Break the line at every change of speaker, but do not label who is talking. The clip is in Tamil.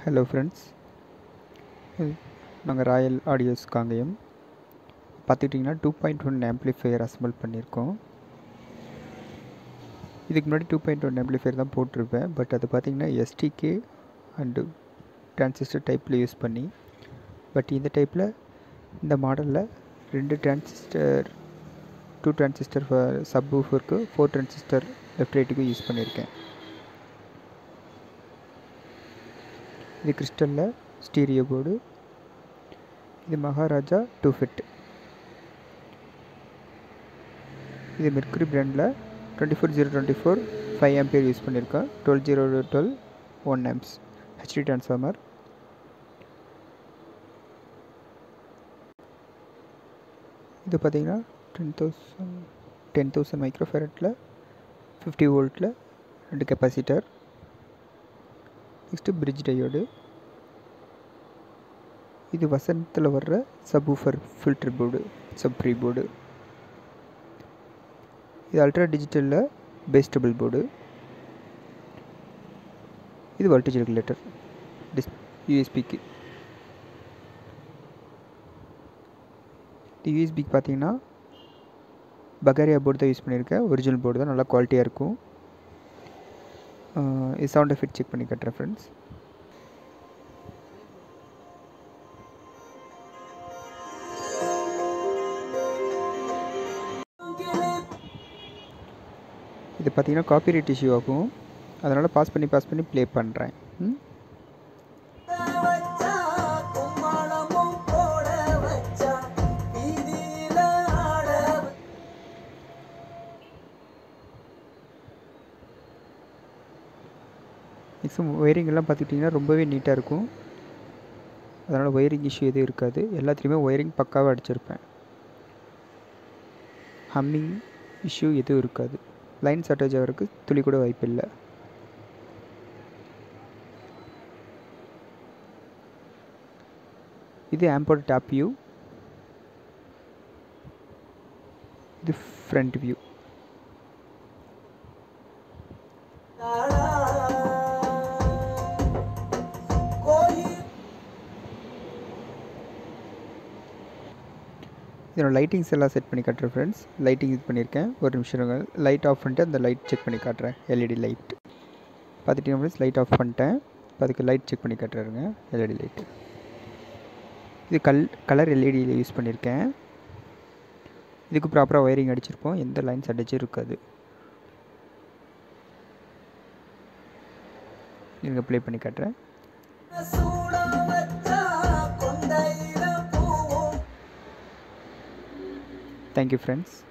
ஹலோ ஃப்ரெண்ட்ஸ், நாங்கள் ராயல் ஆடியோஸ் காங்கயம் பார்த்துக்கிட்டிங்கன்னா 2.1 ஆம்ப்ளிஃபையர் அசம்பிள் பண்ணியிருக்கோம். இதுக்கு முன்னாடி 2.1 ஆம்ப்ளிஃபையர் தான் போட்டிருப்பேன். பட் அது பார்த்திங்கன்னா எஸ்டிகே அண்டு டிரான்சிஸ்டர் டைப்பில் யூஸ் பண்ணி, பட் இந்த டைப்பில் இந்த மாடலில் 2 டிரான்சிஸ்டர் 2 டிரான்சிஸ்டர் சப் வூஃபருக்கு 4 டிரான்சிஸ்டர் லெஃப்ட் ரைட்டுக்கு யூஸ் பண்ணியிருக்கேன். இது கிறிஸ்டலில் ஸ்டீரியோ போர்டு. இது மகாராஜா 2 ஃபிட். இது மெர்க்குரி பிராண்டில் 24024 5 ஆம்பியர் யூஸ் பண்ணியிருக்கேன். 12012 1 ஆம்ப்ஸ் ஹெச்டி டிரான்ஸ்ஃபார்மர். இது பார்த்திங்கன்னா 10,000 மைக்ரோஃபேரட்டில் 50 வோல்ட்டில் 2 கெப்பாசிட்டர். Next bridge diode. இது வசந்தத்தில் வர்ற subwoofer filter board, sub pre board. இது அல்ட்ரா டிஜிட்டலில் பேஸ் டபுள் போர்டு. இது வோல்டேஜ் ரெகுலேட்டர் யூஎஸ்பிக்கு. இது யூஎஸ்பிக்கு பார்த்தீங்கன்னா பகாரியா போர்டு தான் யூஸ் பண்ணியிருக்கேன். ஒரிஜினல் போர்டு தான், நல்லா குவாலிட்டியாக இருக்கும். இது சவுண்ட் எஃபெக்ட் செக் பண்ணி கட்டுறேன் ஃப்ரெண்ட்ஸ். இது பார்த்திங்கன்னா காப்பிரைட் இஷ்யூ ஆகும், அதனால் பாஸ் பண்ணி ப்ளே பண்ணுறேன். நெக்ஸ்ட் ஒயரிங் எல்லாம் பார்த்துக்கிட்டிங்கன்னா ரொம்பவே நீட்டாக இருக்கும். அதனால் ஒயரிங் இஷ்யூ எதுவும் இருக்காது. எல்லாத்துலேயுமே ஒயரிங் பக்காவாக அடிச்சிருப்பேன். ஹம்மிங் இஷ்யூ எதுவும் இருக்காது. லைன் ஷார்ட்டேஜ் ஆகிறதுக்கு துளி கூட வாய்ப்பு இல்லை. இது ஆம்போட டாப் வியூ. இது ஃப்ரண்ட் வியூ. இதோட லைட்டிங்ஸ் எல்லாம் செட் பண்ணி காட்டுறேன் ஃப்ரெண்ட்ஸ். லைட்டிங் இது பண்ணியிருக்கேன். ஒரு நிமிஷம் லைட் ஆஃப் பண்ணிட்டு அந்த லைட் செக் பண்ணி காட்டுறேன். எல்இடி லைட் பார்த்துட்டிங்கன்னா ஃப்ரெண்ட்ஸ், லைட் ஆஃப் பண்ணிட்டேன். இப்போ அதுக்கு லைட் செக் பண்ணி காட்டுறாருங்க. எல்இடி லைட்டு இது கலர் எல்இடியில் யூஸ் பண்ணியிருக்கேன். இதுக்கு ப்ராப்பராக ஒயரிங் அடிச்சிருப்போம், எந்த லைன்ஸ் அடிச்சும் இருக்காது. நீங்கள் ப்ளே பண்ணி காட்டுறேன். Thank you friends.